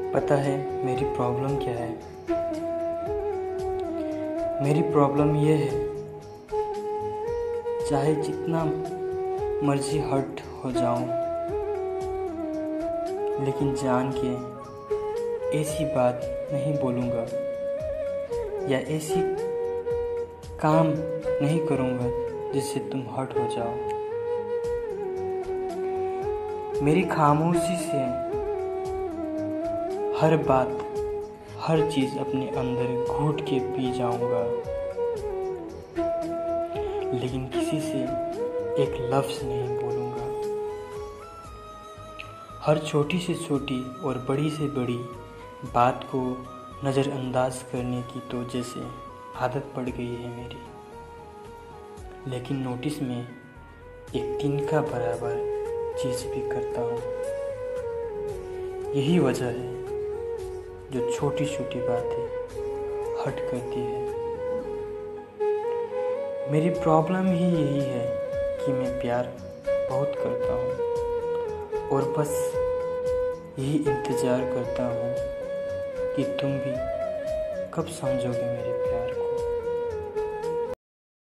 पता है मेरी प्रॉब्लम क्या है? मेरी प्रॉब्लम ये है, चाहे जितना मर्जी हर्ट हो जाऊं, लेकिन जान के ऐसी बात नहीं बोलूँगा या ऐसी काम नहीं करूँगा जिससे तुम हर्ट हो जाओ। मेरी खामोशी से हर बात, हर चीज़ अपने अंदर घुट के पी जाऊँगा, लेकिन किसी से एक लफ्ज़ नहीं बोलूँगा। हर छोटी से छोटी और बड़ी से बड़ी बात को नज़रअंदाज करने की तो जैसे आदत पड़ गई है मेरी, लेकिन नोटिस में एक तिनका बराबर चीज़ भी करता हूँ। यही वजह है जो छोटी छोटी बातें हर्ट करती है। मेरी प्रॉब्लम ही यही है कि मैं प्यार बहुत करता हूँ और बस यही इंतज़ार करता हूँ कि तुम भी कब समझोगे मेरे प्यार को।